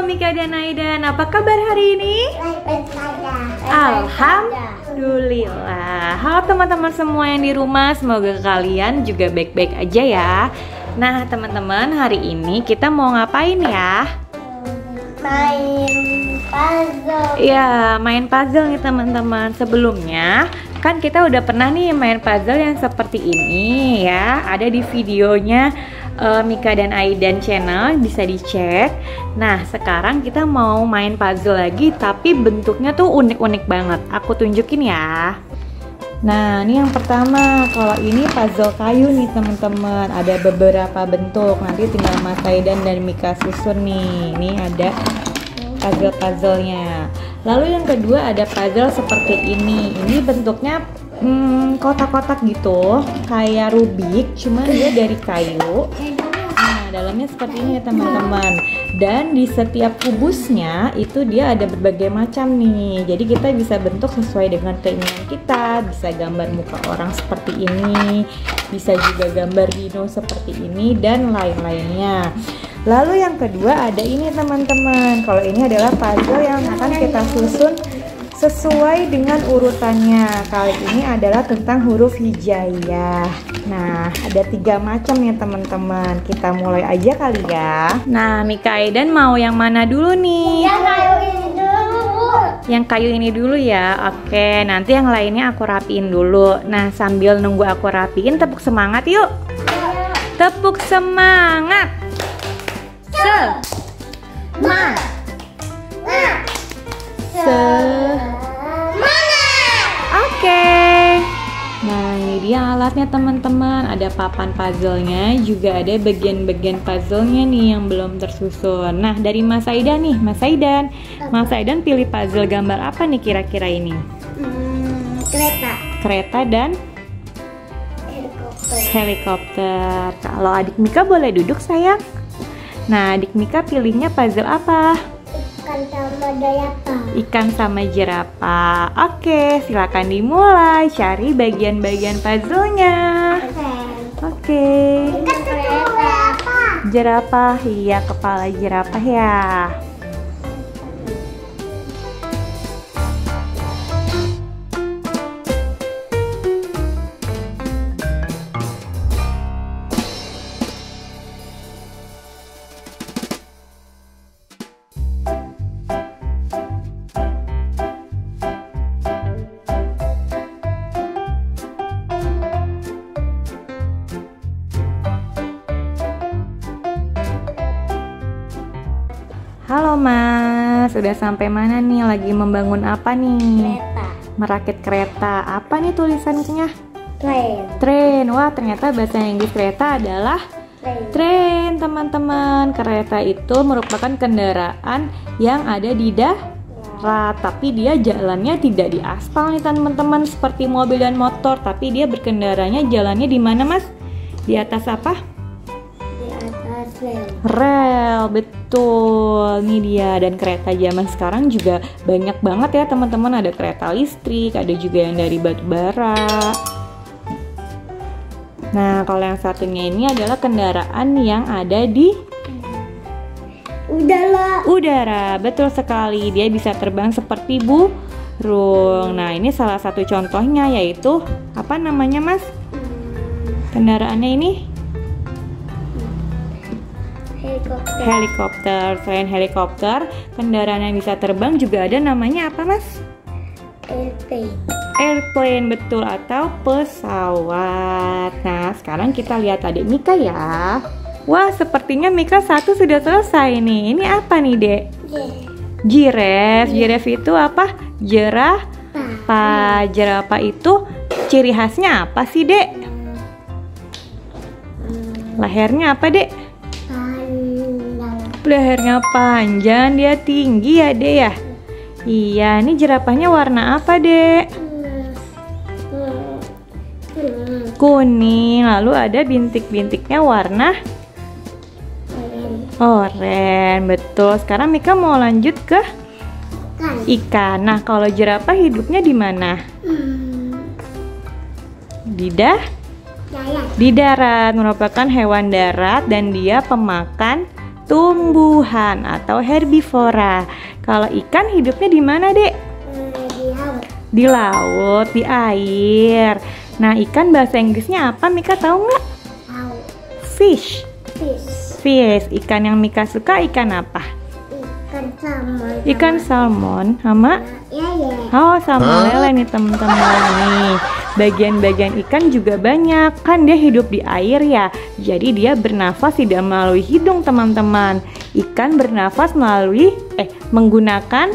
Mika dan Aidan, apa kabar hari ini? Alhamdulillah. Halo teman-teman semua yang di rumah, semoga kalian juga baik-baik aja ya. Nah teman-teman, hari ini kita mau ngapain ya? Main puzzle. Ya, main puzzle nih teman-teman. Sebelumnya kan kita udah pernah nih main puzzle yang seperti ini ya. Ada di videonya Mika dan Aidan channel, bisa dicek. Nah sekarang kita mau main puzzle lagi, tapi bentuknya tuh unik-unik banget. Aku tunjukin ya. Nah ini yang pertama, kalau ini puzzle kayu nih teman-teman. Ada beberapa bentuk, nanti tinggal Mas Aidan dan Mika susun nih. Ini ada puzzle-puzzlenya. Lalu yang kedua ada puzzle seperti ini. Ini bentuknya kotak-kotak gitu, kayak Rubik, cuma dia dari kayu. Nah dalamnya seperti ini ya teman-teman. Dan di setiap kubusnya itu dia ada berbagai macam nih. Jadi kita bisa bentuk sesuai dengan keinginan kita. Bisa gambar muka orang seperti ini, bisa juga gambar dino seperti ini, dan lain-lainnya. Lalu yang kedua ada ini teman-teman. Kalau ini adalah puzzle yang akan kita susun sesuai dengan urutannya. Kali ini adalah tentang huruf hijaiyah. Nah, ada 3 macam ya teman-teman. Kita mulai aja kali ya. Nah, Mika Aidan mau yang mana dulu nih? Yang kayu ini dulu. Yang kayu ini dulu ya. Oke, nanti yang lainnya aku rapiin dulu. Nah, sambil nunggu aku rapiin, tepuk semangat yuk. Tepuk semangat. Oke. Nah ini dia alatnya teman-teman. Ada papan puzzle-nya, juga ada bagian-bagian puzzle-nya nih yang belum tersusun. Nah dari Mas Aidan nih, Mas Aidan pilih puzzle gambar apa nih kira-kira ini? Kereta dan helikopter. Kalau adik Mika boleh duduk sayang. Nah adik Mika pilihnya puzzle apa? Ikan sama jerapah. Oke, silakan dimulai. Cari bagian-bagian puzzle-nya. Oke. Jerapah, iya, kepala jerapah ya. Halo Mas, udah sampai mana nih? Lagi membangun apa nih? Kereta. Merakit kereta. Apa nih tulisannya? Train. Wah, ternyata bahasa Inggris kereta adalah train, teman-teman. Kereta itu merupakan kendaraan yang ada di darat, tapi dia jalannya tidak di aspal nih teman-teman, seperti mobil dan motor, tapi dia berkendaranya jalannya di mana Mas? Di atas apa? Rel, betul. Ini dia. Dan kereta zaman sekarang juga banyak banget ya teman-teman. Ada kereta listrik, ada juga yang dari batu bara. Nah kalau yang satunya ini adalah kendaraan yang ada di udara. Betul sekali. Dia bisa terbang seperti burung. Nah ini salah satu contohnya, yaitu apa namanya Mas? Kendaraannya ini helikopter. Selain helikopter, kendaraan yang bisa terbang juga ada, namanya apa Mas? Airplane, betul, atau pesawat. Nah sekarang kita lihat adik Mika ya. Wah sepertinya Mika satu sudah selesai nih. Ini apa nih Dek? Giraffe. Giraffe itu apa? Jerapah. Jerapah itu ciri khasnya apa sih Dek? Lehernya apa Dek? Lehernya panjang, dia tinggi ya Dek ya? Iya, ini jerapahnya warna apa Dek? Kuning, lalu ada bintik-bintiknya warna oranye. Betul. Sekarang Mika mau lanjut ke ikan. Nah, kalau jerapah hidupnya di mana? Di darat, merupakan hewan darat dan dia pemakan tumbuhan atau herbivora. Kalau ikan hidupnya di mana, Dek? Di laut. Di laut, di air. Nah, ikan bahasa Inggrisnya apa? Mika tahu nggak? Tahu. Fish. Fish. Fish. Ikan yang Mika suka ikan apa? Ikan salmon. Ikan salmon sama? Ya. Oh, sama lele nih teman-teman. Nih, bagian-bagian ikan juga banyak. Kan dia hidup di air ya. Jadi dia bernafas tidak melalui hidung, teman-teman. Ikan bernafas menggunakan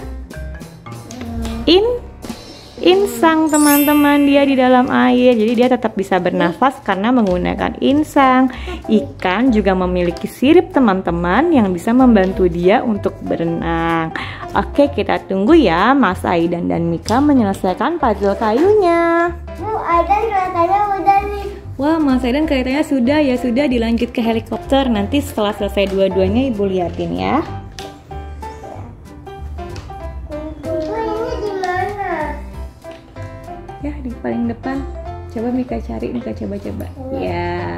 insang, teman-teman. Dia di dalam air. Jadi dia tetap bisa bernafas karena menggunakan insang. Ikan juga memiliki sirip, teman-teman, yang bisa membantu dia untuk berenang. Oke, kita tunggu ya Mas Aidan dan Mika menyelesaikan puzzle kayunya. Bu, Aidan kelihatannya udah nih. Wah, Mas Aidan kelihatannya sudah. Ya sudah, dilanjut ke helikopter. Nanti setelah selesai dua-duanya Ibu liatin ya. Bu, ini di mana? Ya, di paling depan. Coba Mika cari, Mika coba-coba. Ya.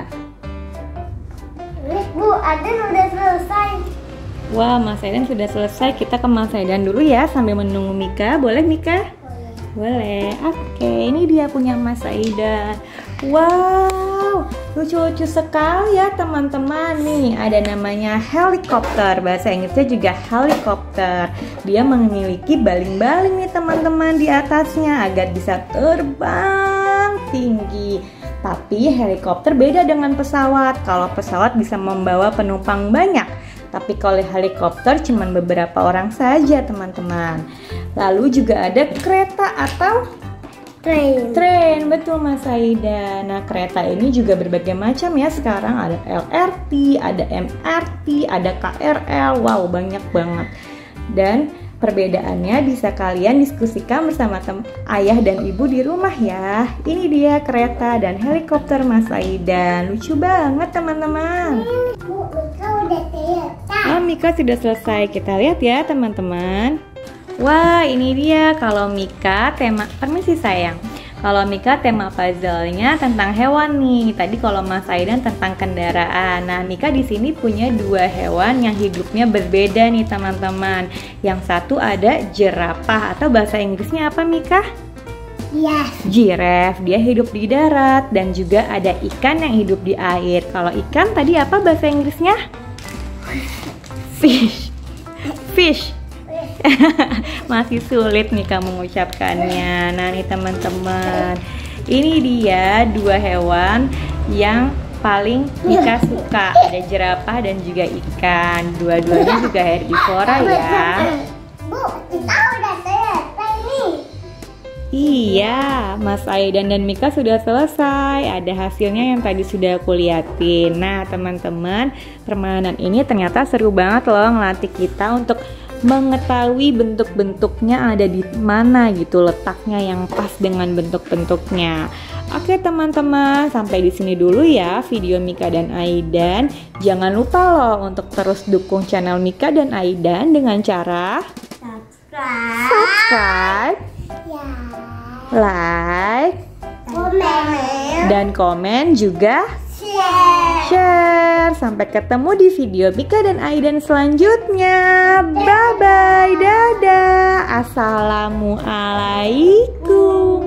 Bu, Aidan udah selesai. Wah, Mas Aidan sudah selesai. Kita ke Mas Aidan dulu ya sambil menunggu Mika. Boleh, Mika? Boleh. Oke, ini dia punya Mas Aidan. Wow, lucu-lucu sekali ya teman-teman. Nih, ada namanya helikopter. Bahasa Inggrisnya juga helikopter. Dia memiliki baling-baling nih teman-teman di atasnya agar bisa terbang tinggi. Tapi helikopter beda dengan pesawat. Kalau pesawat bisa membawa penumpang banyak, tapi kalau helikopter cuma beberapa orang saja, teman-teman. Lalu juga ada kereta atau train, betul Mas Aida. Nah, kereta ini juga berbagai macam ya. Sekarang ada LRT, ada MRT, ada KRL. Wow, banyak banget. Dan perbedaannya bisa kalian diskusikan bersama ayah dan ibu di rumah ya. Ini dia kereta dan helikopter Mas Aida. Lucu banget teman-teman. Bu, Mika udah selesai. Oh, Mika sudah selesai. Kita lihat ya teman-teman. Wah, ini dia kalau Mika tema, permisi sayang. Kalau Mika tema puzzle-nya tentang hewan nih. Tadi kalau Mas Aidan tentang kendaraan. Nah, Mika di sini punya dua hewan yang hidupnya berbeda nih teman-teman. Yang satu ada jerapah atau bahasa Inggrisnya apa Mika? Iya. Giraffe. Dia hidup di darat. Dan juga ada ikan yang hidup di air. Kalau ikan tadi apa bahasa Inggrisnya? Fish. Fish. Masih sulit nih kamu mengucapkannya. Nah nih teman-teman, ini dia dua hewan yang paling Mika suka. Ada jerapah dan juga ikan. Dua-duanya juga herbivora ya. Bu, kita udah selesai nih. Iya, Mas Aidan dan Mika sudah selesai. Ada hasilnya yang tadi sudah aku liatin. Nah teman-teman, permainan ini ternyata seru banget loh, ngelatih kita untuk mengetahui bentuk-bentuknya ada di mana gitu, letaknya yang pas dengan bentuk-bentuknya. Oke teman-teman, sampai di sini dulu ya video Mika dan Aidan. Jangan lupa loh untuk terus dukung channel Mika dan Aidan dengan cara subscribe, Ya. like, Komen. dan komen juga share. Sampai ketemu di video Mika dan Aidan selanjutnya. Bye bye, dadah, assalamualaikum.